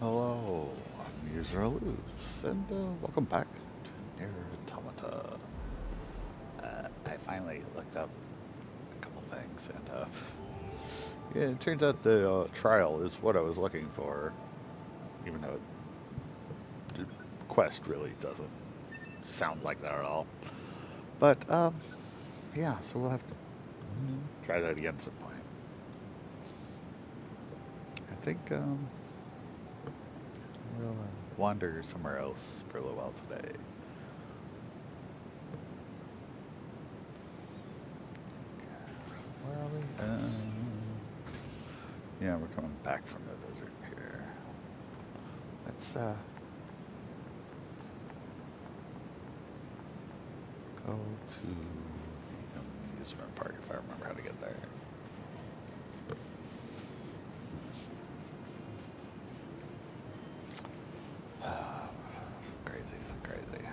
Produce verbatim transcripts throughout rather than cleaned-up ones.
Hello, I'm User Loose, and uh, welcome back to Nier Automata. Uh, I finally looked up a couple things, and uh, yeah, it turns out the uh, trial is what I was looking for, even though the quest really doesn't sound like that at all. But, um, yeah, so we'll have to try that again at some point. I think um, we'll uh, wander somewhere else for a little while today. Where are we? Um, yeah, we're coming back from the desert here. Let's uh, go to the amusement park if I remember how to get there. So crazy, so crazy.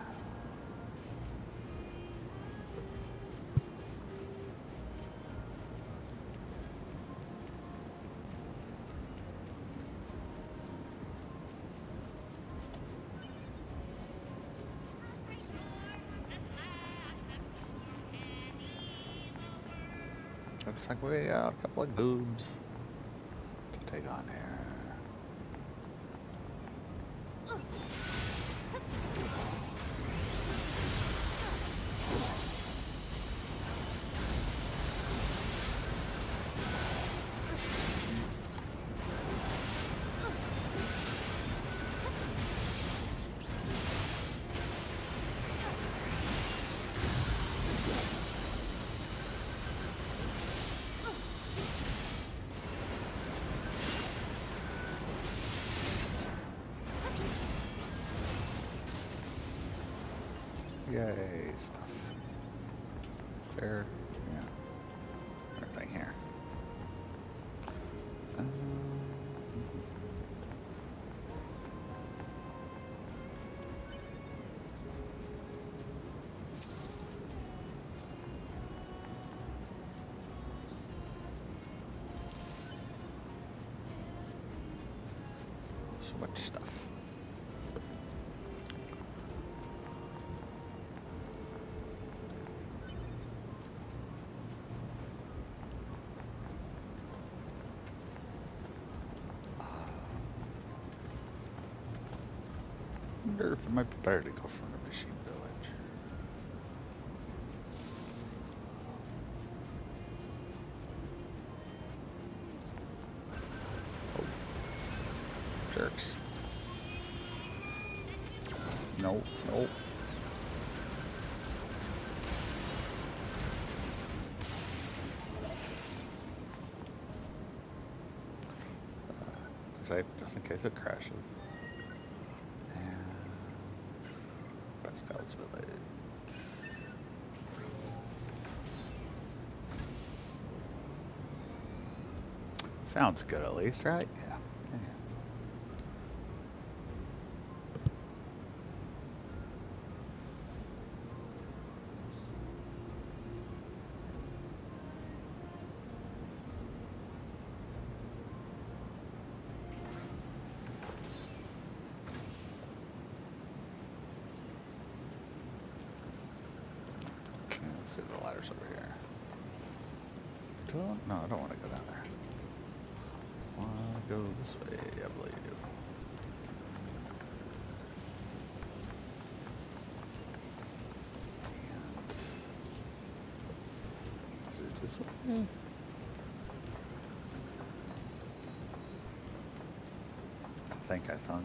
Looks like we got a couple of goobs to take on here. Yay, stuff. Fair, yeah. Everything here. Um, so much stuff. I wonder if it might be better to go from the machine village. Oh, jerks. No, no. Uh, just in case it crashes. Pascal's village. Sounds good at least, right? Yeah. Yeah. Okay, let's see the ladders over here. Don't, no, I don't want to go down there. I want to go this way, I believe. And is it this way? I think I thunk.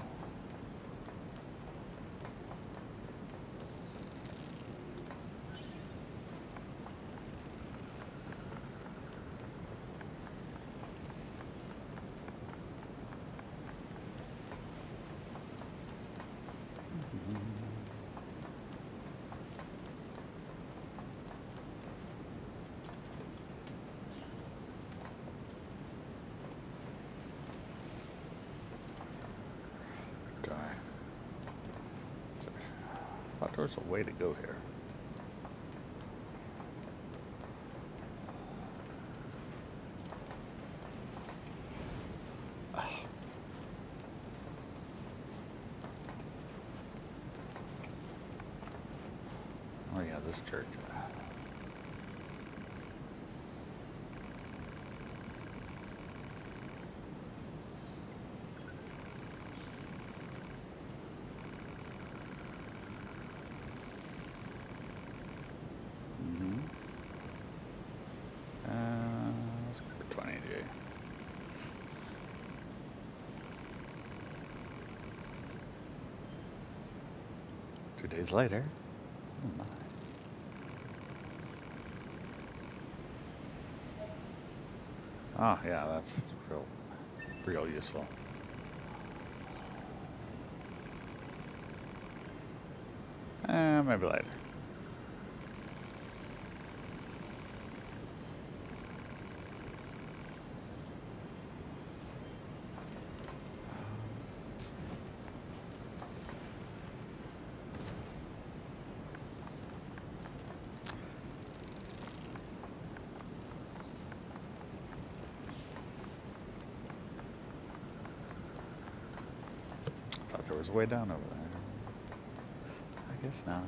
I thought there was a way to go here. Yeah, this church. Mm-hmm. Uh, let's go for twenty, J. Two days later. Oh my. Oh yeah, that's real, real useful. Eh, maybe later. Thought there was a way down over there. I guess not.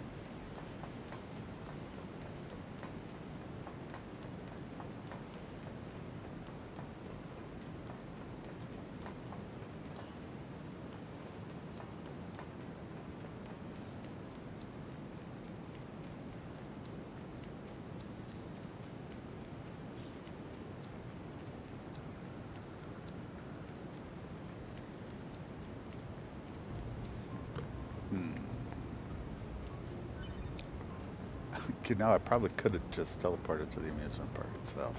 Hmm. You know, I probably could have just teleported to the amusement park itself.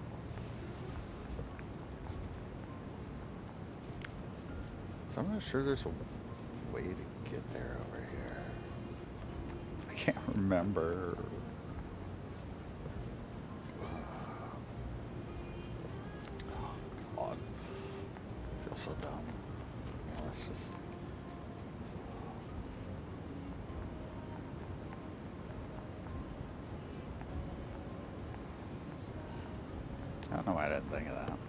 So I'm not sure there's a way to get there over here. I can't remember. Oh, God. I feel so dumb. Yeah, let's just... I don't know why I didn't think of that.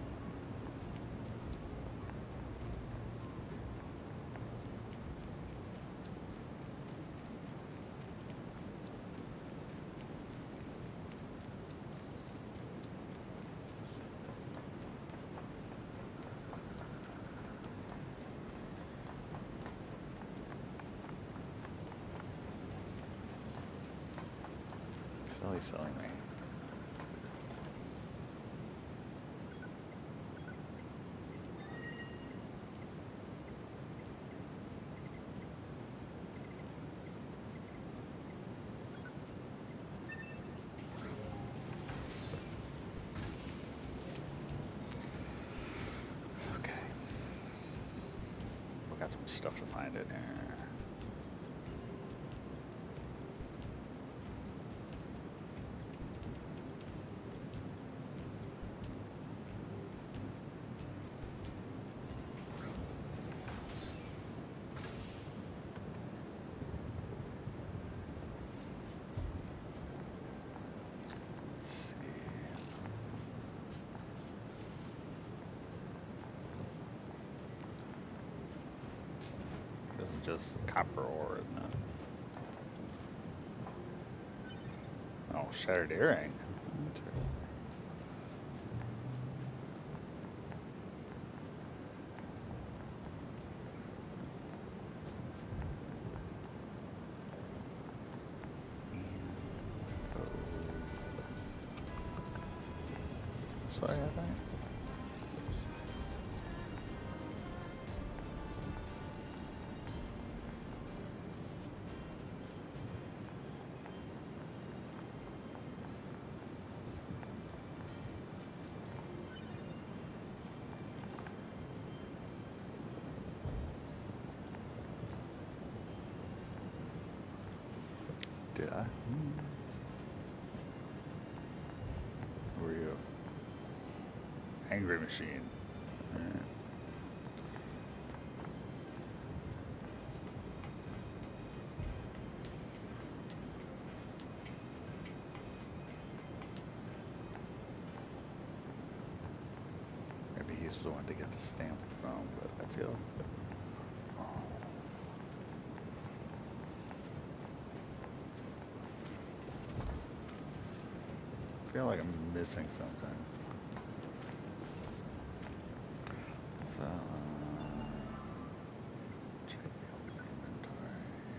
Silly, silly me. Okay. We got some stuff to find in here. This is just copper ore, isn't it? Oh, shattered earring. Interesting. Sorry, I think. Did I? Hmm. Were you? Angry machine. Alright. Maybe he's the one to get the stamp from, but I feel... feel like I'm missing something. So, check the inventory.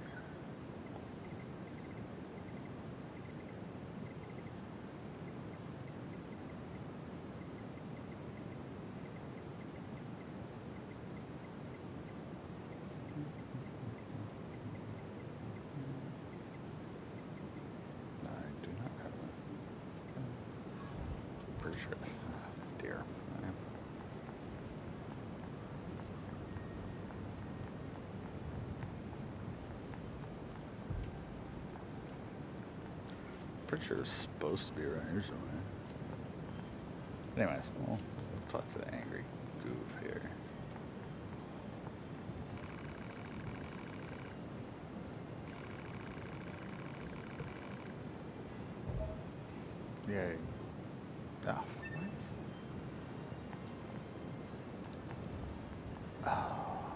I do not have a. Pretty sure. Oh, dear. I Pretty sure it's supposed to be around here somewhere. Anyways, we'll, we'll talk to the angry goof here. Yay. Oh, what? Oh.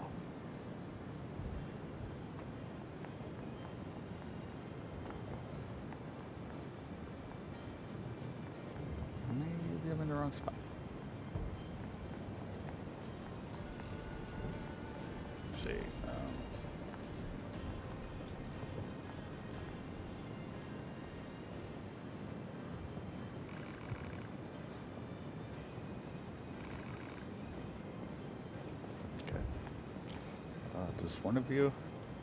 Maybe I'm in the wrong spot. Let's see. Um, okay. Uh, does one of you?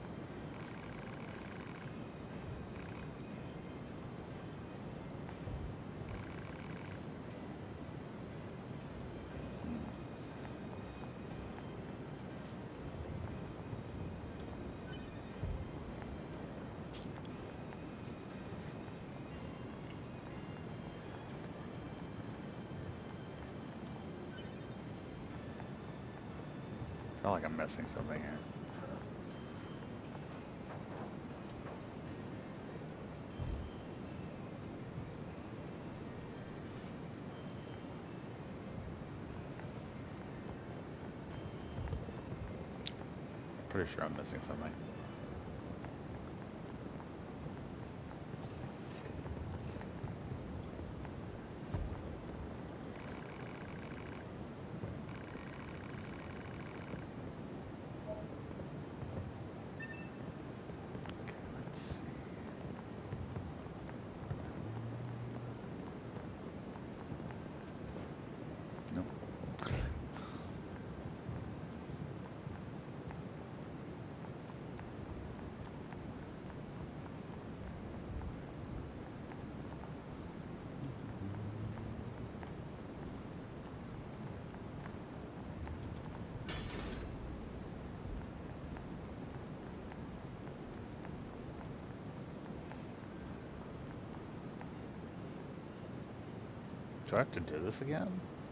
I feel like I'm missing something here. Pretty sure I'm missing something. Do I have to do this again?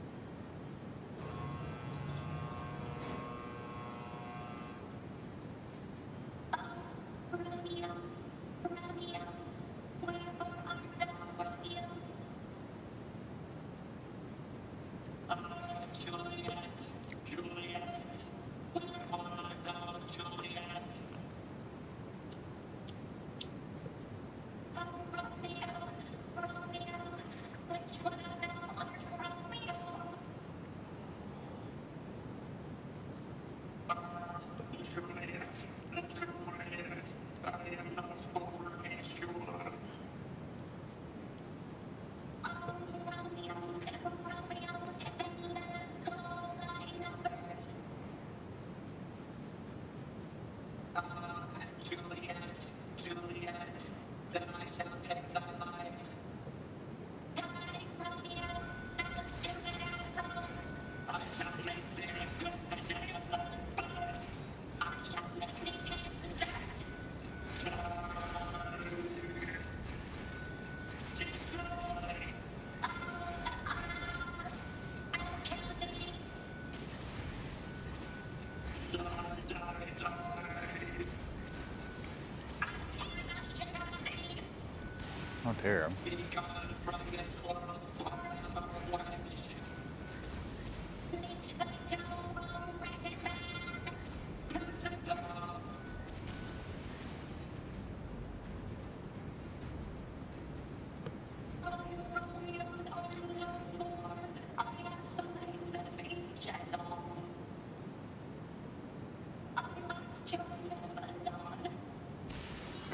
I'll tear him.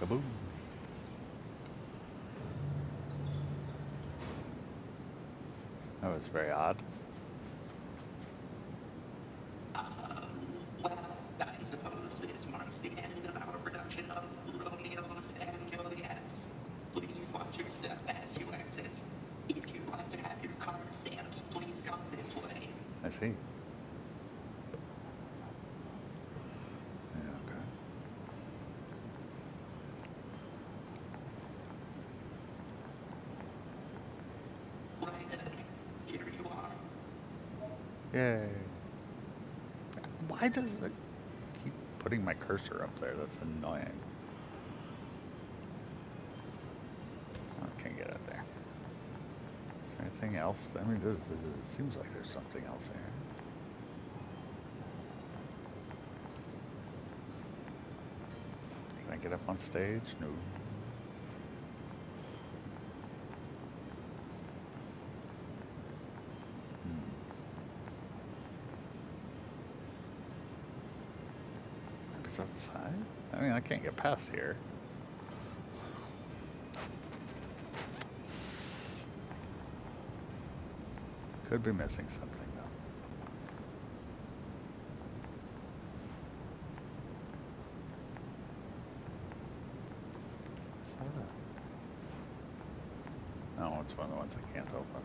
Kaboom. That was very odd. Um, well, I suppose this marks the end of our production of Romeo's and Juliet's. Please watch your step as you exit. If you'd like to have your card stamped, please come this way. I see. Yeah, okay. Right then, here you are. Yay. Why does it keep putting my cursor up there? That's annoying. Oh, I can't get it there. Is there anything else? I mean, it, it seems like there's something else here. Can I get up on stage? No. Hmm. Maybe it's outside? I mean, I can't get past here. Could be missing something, though. No, it's one of the ones I can't open.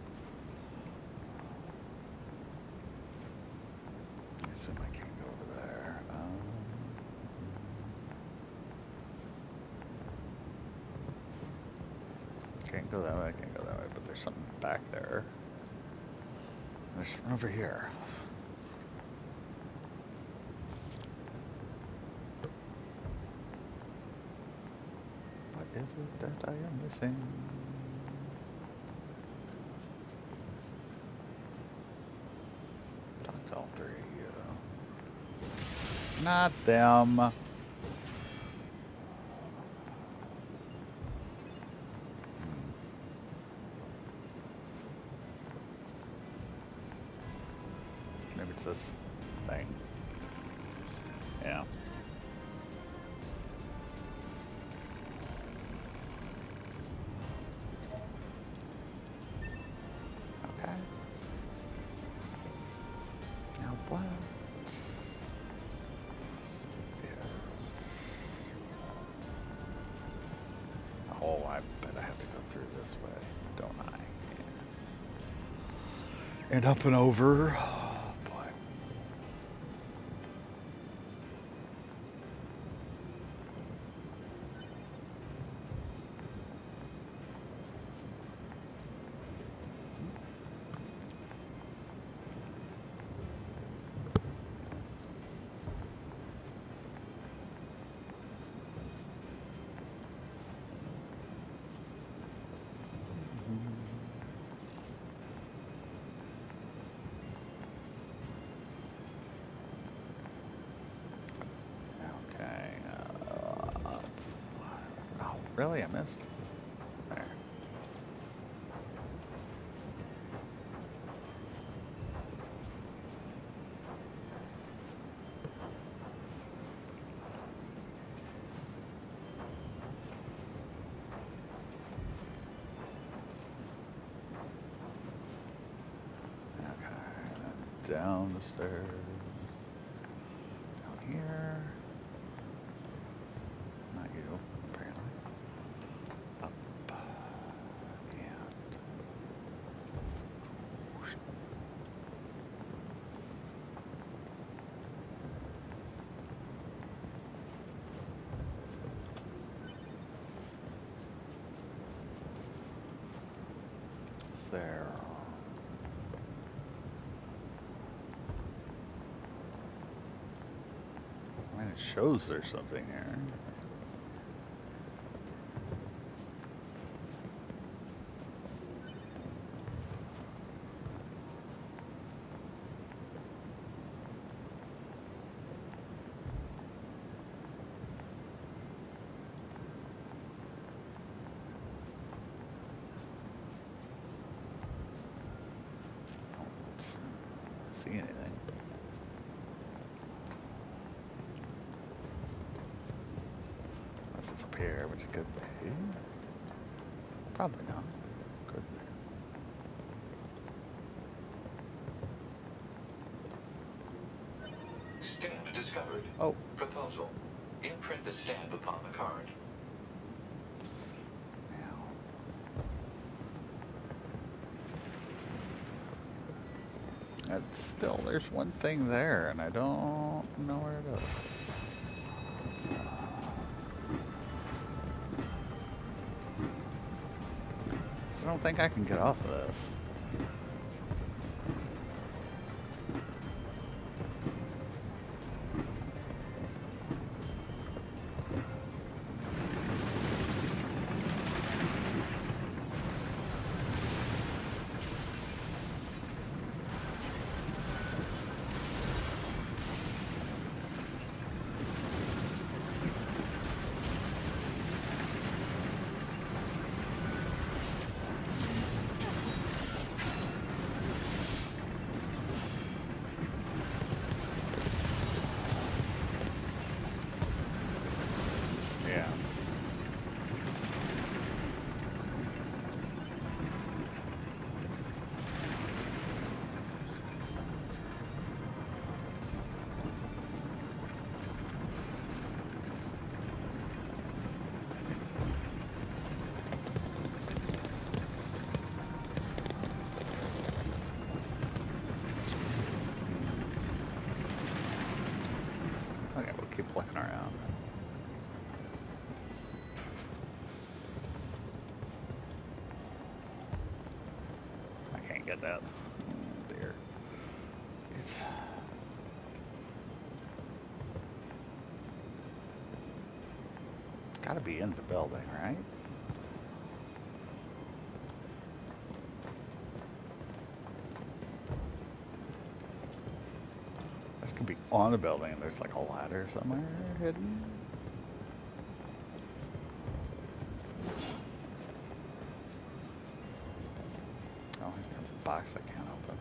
I assume I can't go over there. Um, can't go that way, I can't go that way, but there's something back there. There's something over here. What is it that I am missing? Talk to all three of you. Not them. Hmm. Maybe it's this thing. Yeah. Okay. Now what? Oh, I bet I have to go through this way, don't I? Yeah. And up and over. Oh, boy. Okay. Uh, oh, really? I missed? There. Okay. Down the stairs. Down here. Not you, apparently. Up. And. Whoosh. There. I mean, it shows there's something here. Don't see anything. Unless it's up here, which it could be. Probably not. Could be. Stamp discovered. Oh. Proposal. Imprint the stamp upon the card. Now. That's still, there's one thing there, and I don't know where it is. I don't think I can get off of this. Yeah. Okay, we'll keep looking around. I can't get that. Oh dear. It's gotta be in the building, right? This could be on the building and there's like a ladder somewhere hidden. Oh, there's a box I can't open.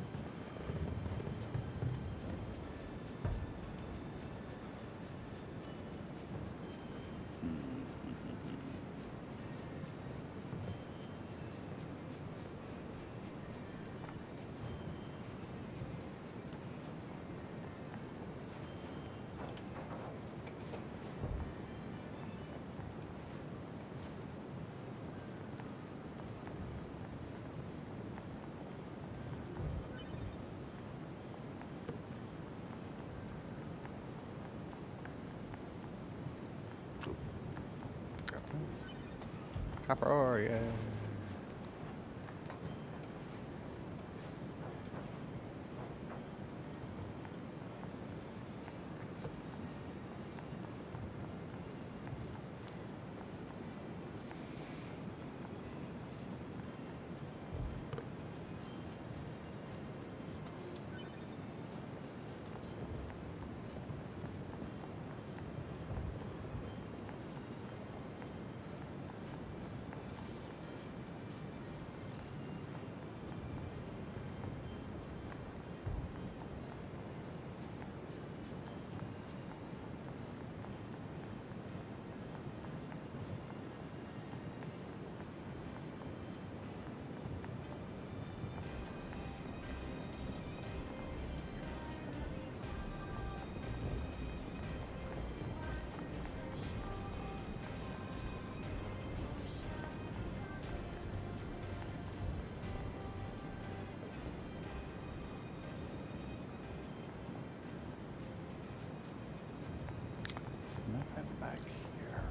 Copper ore, yeah. Nothing back here.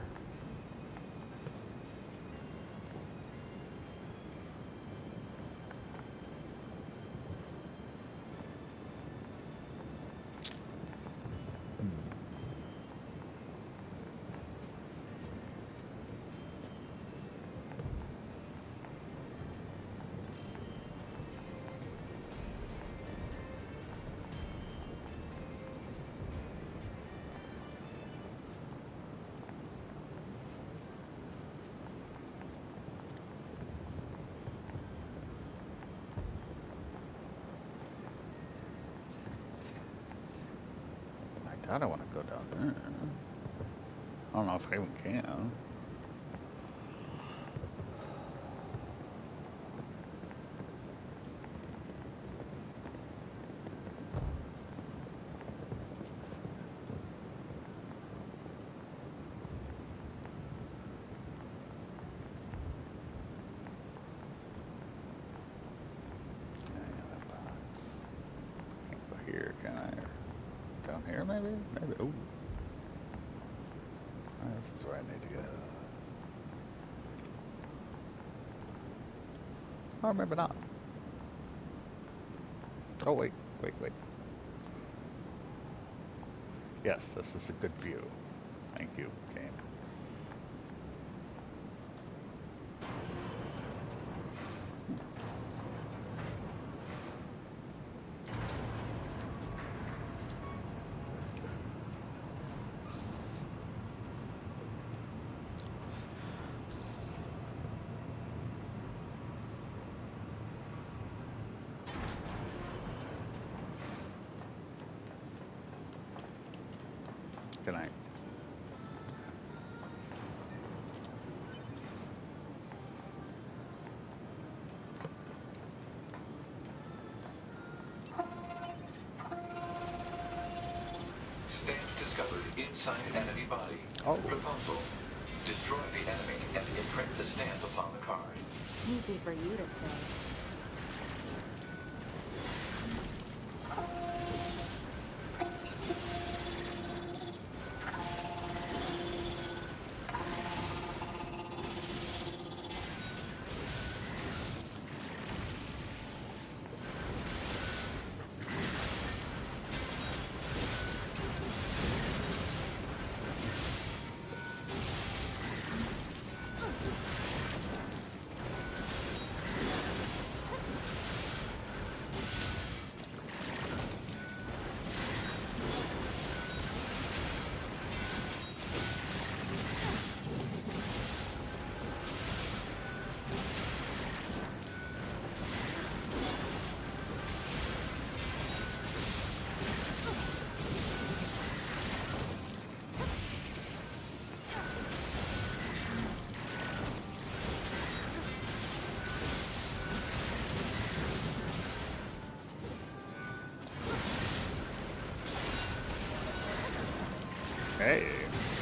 I don't want to go down there. I don't know if I even can. Any other box? Can't go here, can I? Or down here, maybe? Maybe. Ooh. Alright, this is where I need to go. Or maybe not. Oh, wait, wait, wait. Yes, this is a good view. Thank you, game. Good night. Stamp discovered inside enemy body. Oh. Proposal. Destroy the enemy and imprint the stamp upon the card. Easy for you to say. Hey.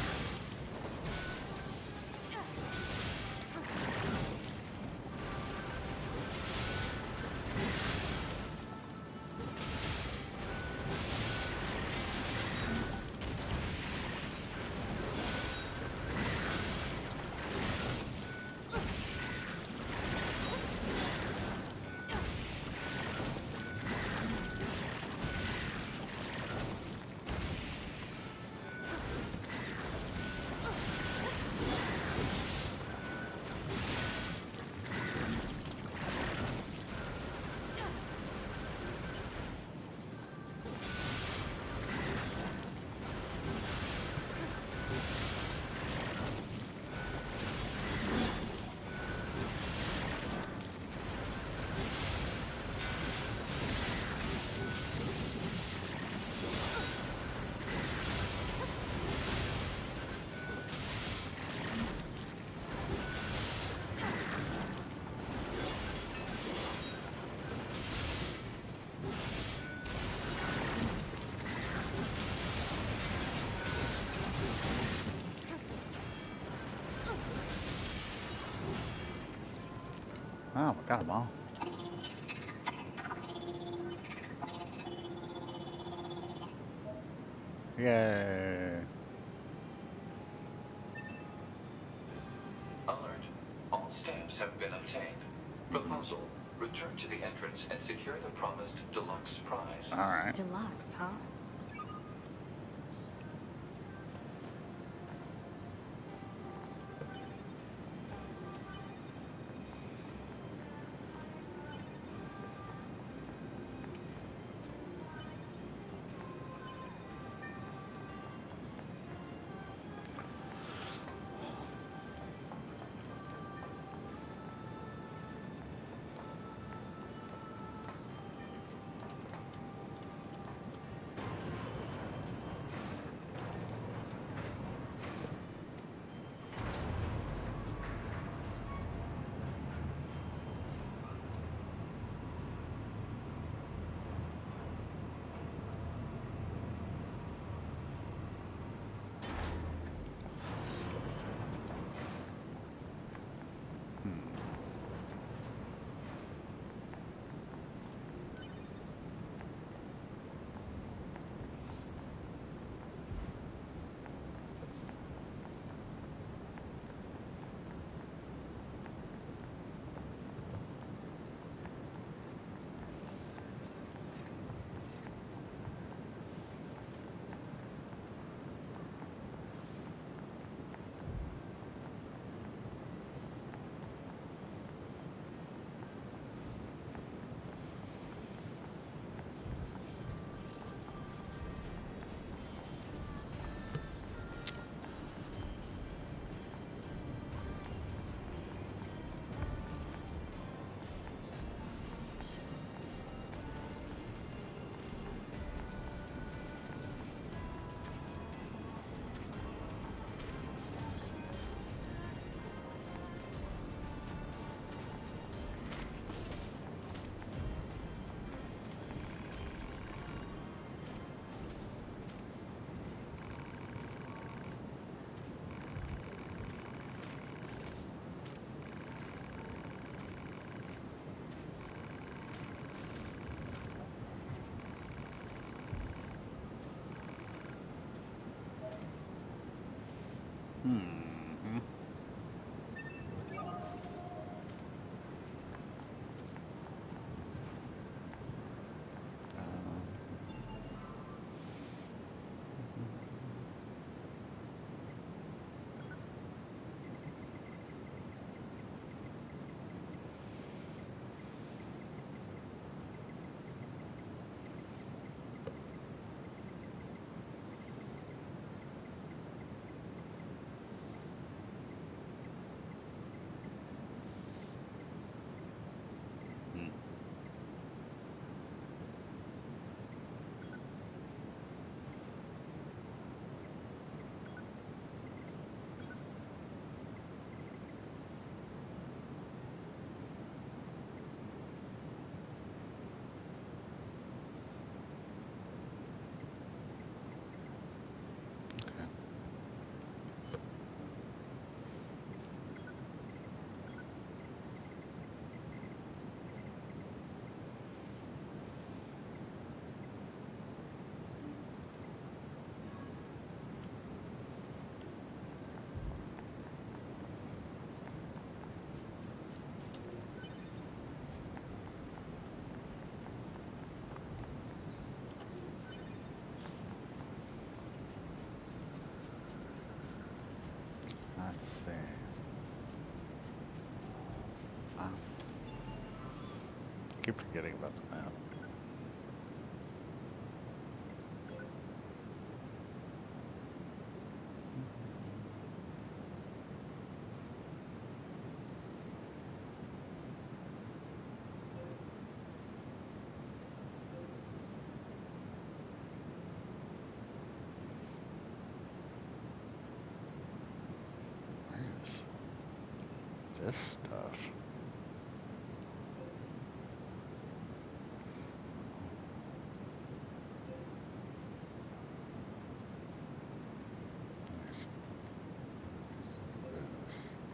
Oh, we got them all. Yay. Alert. All stamps have been obtained. Proposal. Return to the entrance and secure the promised deluxe prize. Alright. Deluxe, huh? Hmm. Um, hmm. Okay. Let's see. Wow. I keep forgetting about the map. Where's this stuff? There's this.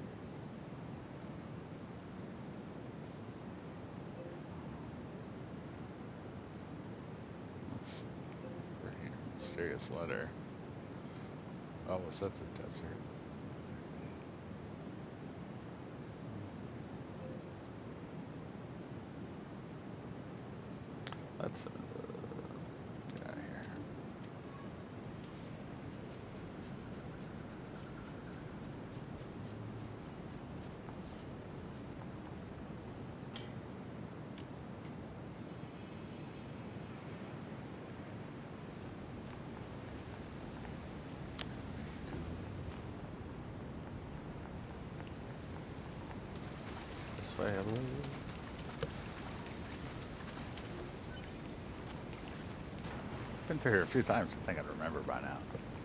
What's over here? Mysterious letter. Oh, was that the desert? Let's uh, get out of here. This way, I believe. Been through here a few times. I think I'd remember by now.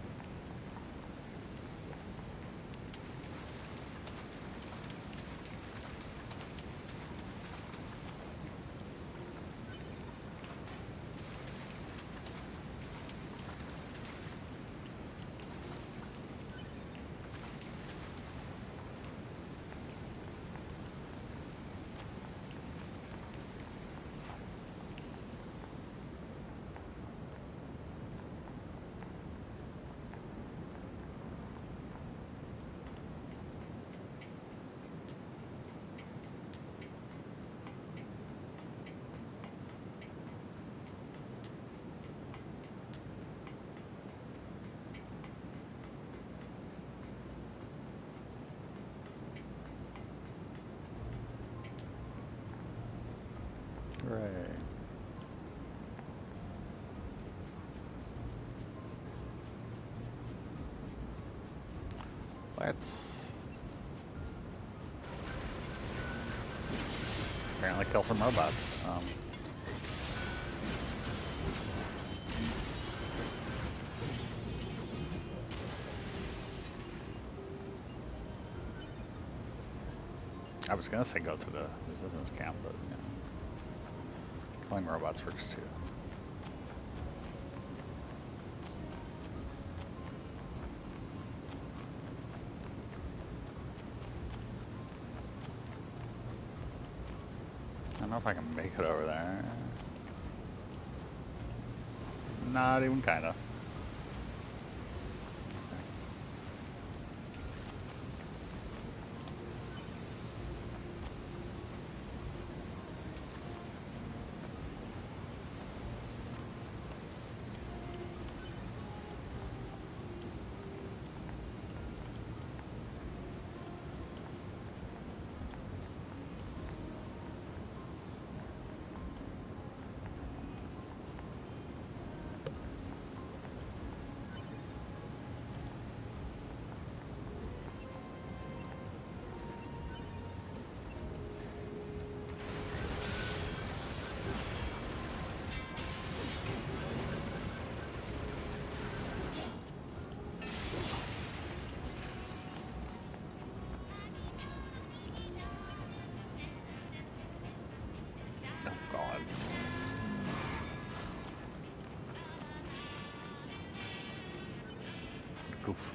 Hooray. Let's apparently kill some robots. Um, I was gonna say go to the resistance camp, but you know, killing robots works too. I don't know if I can make it over there. Not even kinda. Goof.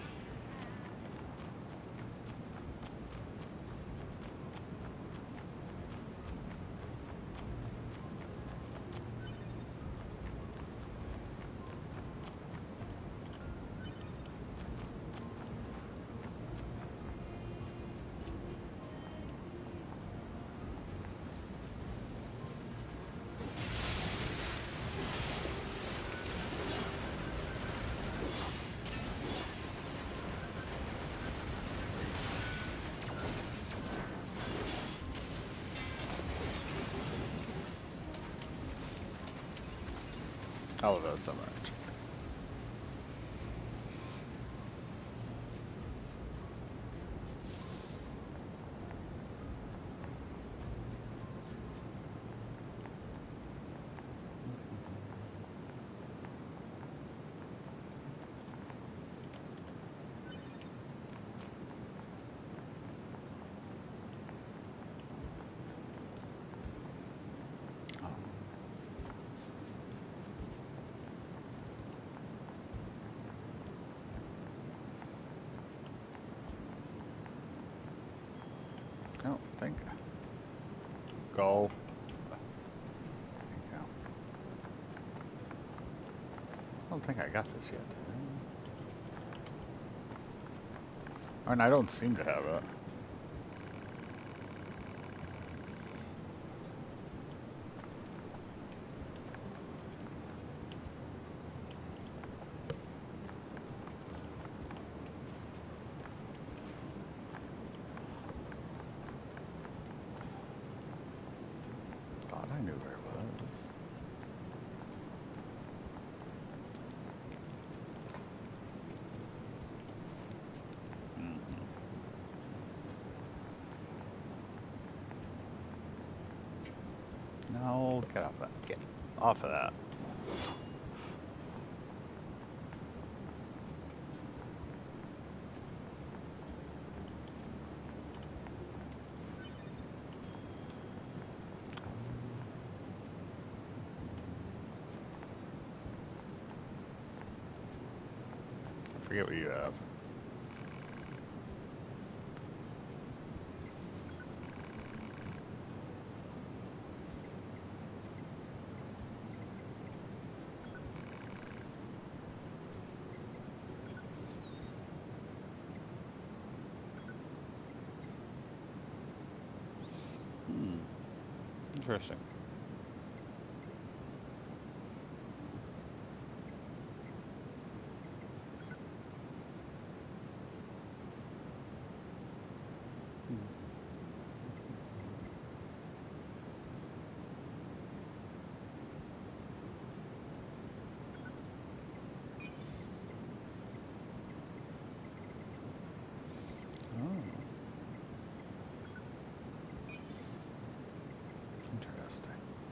I love that so much. I don't think. Go. There you go. I don't think I got this yet. And I don't seem to have it. Thought I knew where it was. Mm-hmm. No, get off that. Get off of that. I forget what you have. Hmm. Interesting. Oh. Interesting.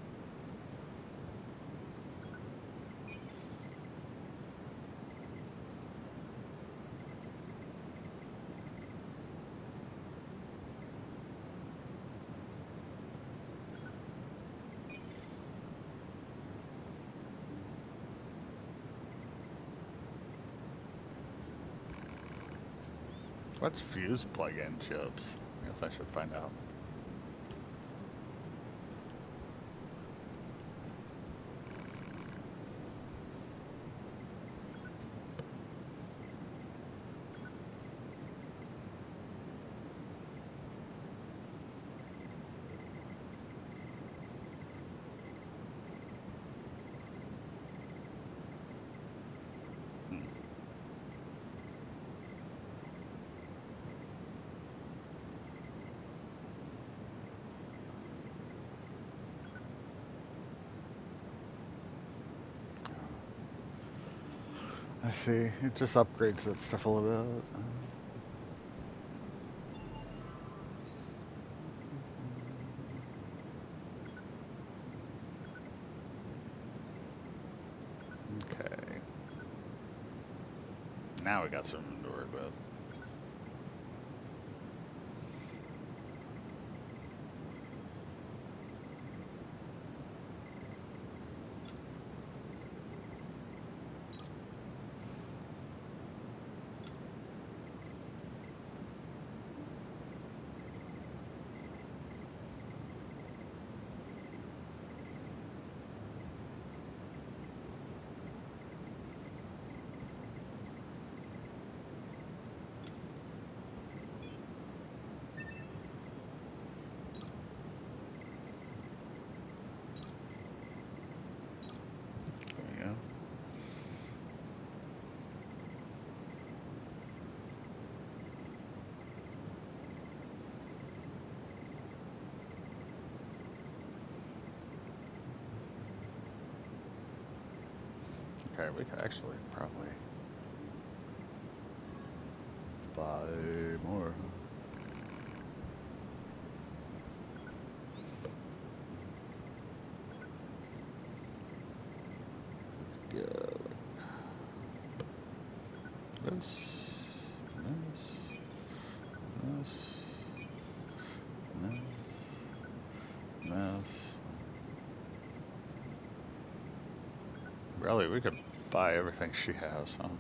What's fuse plug-in chips? I guess I should find out. Hmm. I see. It just upgrades that stuff a little bit. Okay. Now we got some to work with. we could actually probably buy more. Yeah, like this, this, this, this, this. Really, we could buy everything she has, huh?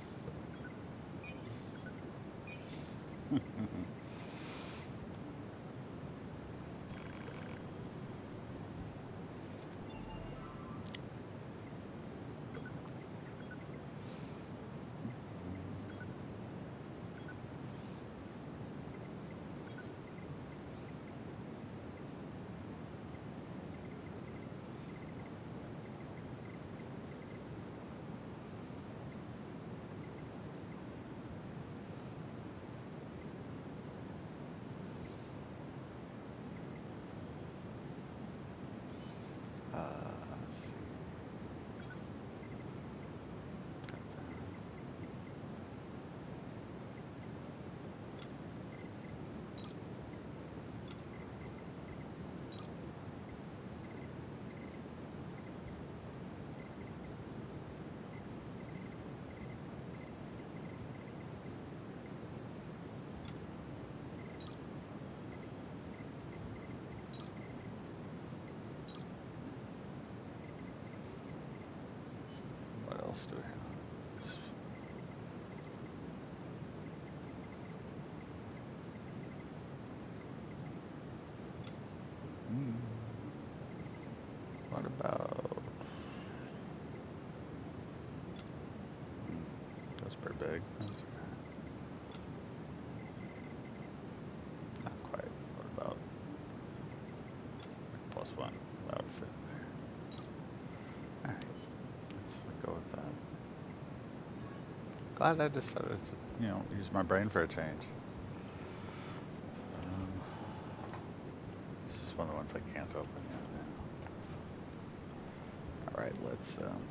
Uh, let's see. What else do we have? Hmm. What about? Hmm. That's pretty big. That's okay. Not quite. What about plus one? That would fit there. Alright. Let's go with that. Glad I decided to, you know, use my brain for a change. Um, this is one of the ones I can't open yet. Alright, let's, um,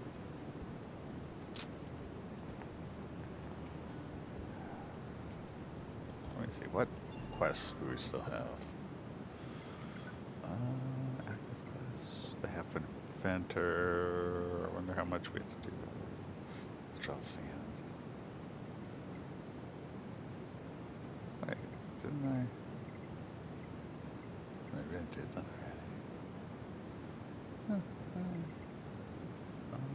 let me see, what quests do we still have? Uh, active quests. They have an inventor. I wonder how much we have to do that. Let's draw sand. Wait, didn't I? Maybe I did that already. Huh, uh, um,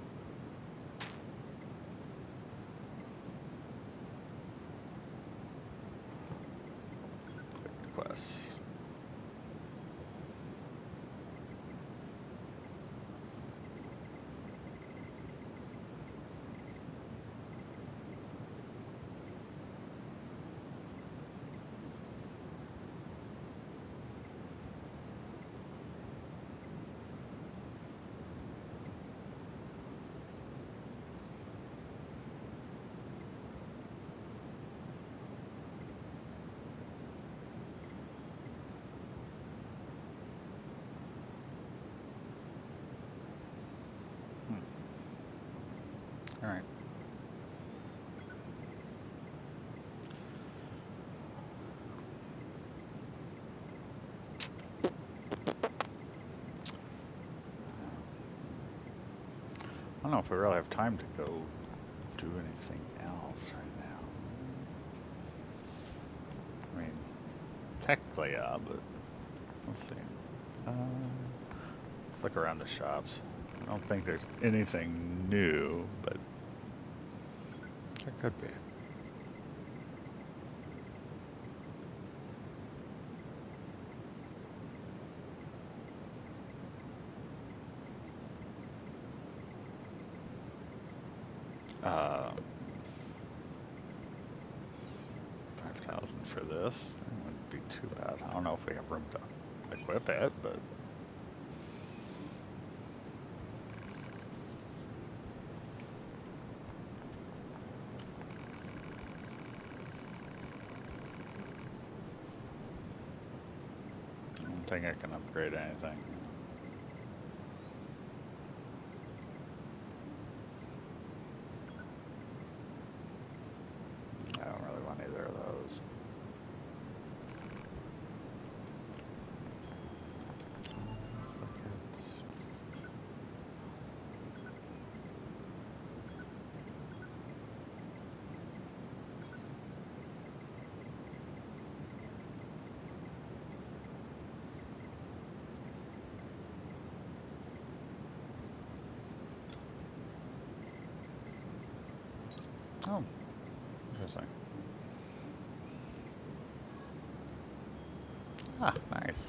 click quests. All right. I don't know if we really have time to go do anything else right now. I mean, technically, yeah, but let's see. Uh, let's look around the shops. I don't think there's anything new, but there could be. Uh, five thousand for this. That wouldn't be too bad. I don't know if we have room to equip it, but I don't think I can upgrade anything. Oh, interesting. Ah, nice.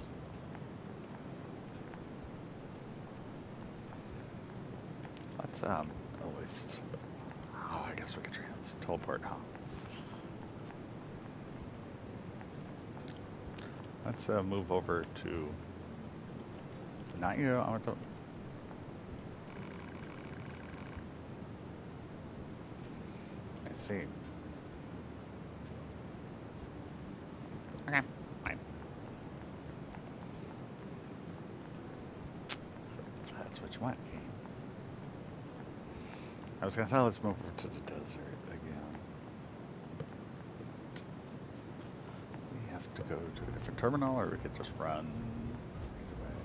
Let's, um, at least... Oh, I guess we could trans teleport, huh? Let's, uh, move over to... Not you, I want to... I see. Okay, fine. That's what you want. I was gonna say, let's move over to the desert again. We have to go to a different terminal, or we could just run either way.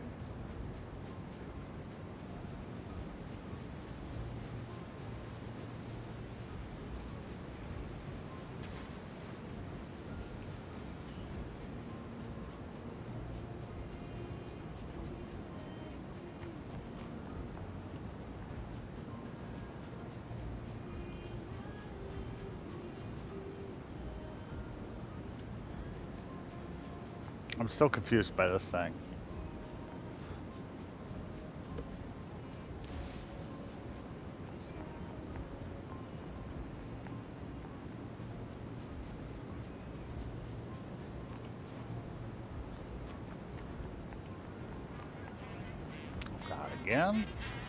I'm still confused by this thing. Oh God, again?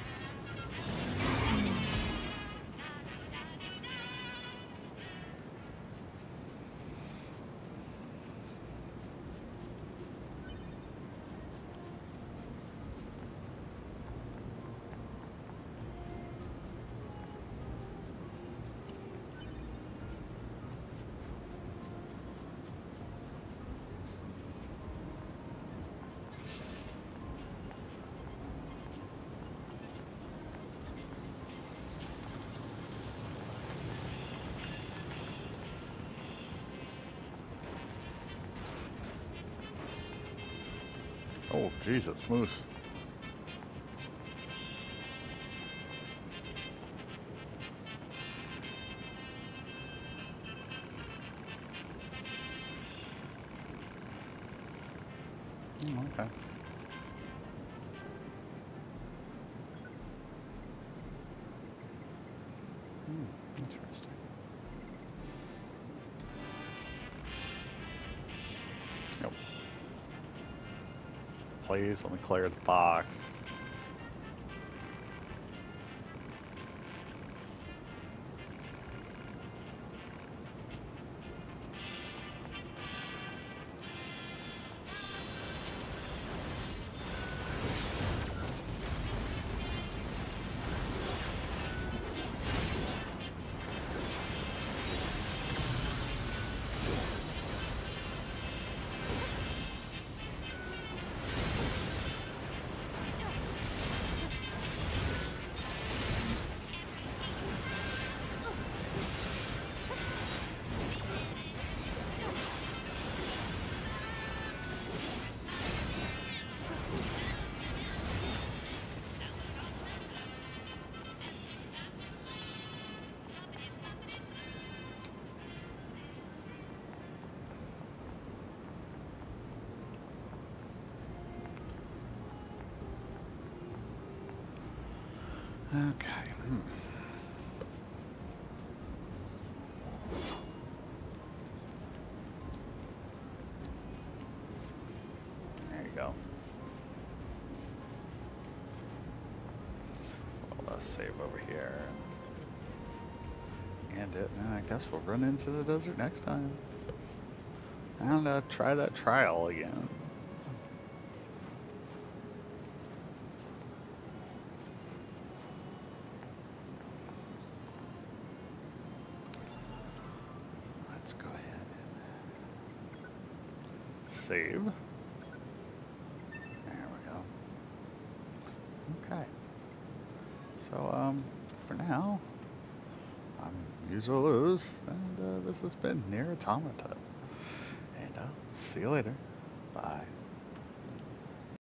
Oh, Jesus, moose. Oh, okay. Hmm, interesting. Nope. Please, let me clear the box. Okay. Hmm. There you go. Well, let's save over here. And it, and I guess we'll run into the desert next time. And uh, try that trial again. Let's go ahead and save. There we go. Okay. So, um, for now, I'm Use or Lose, and uh, this has been Nier Automata. And I'll see you later. Bye.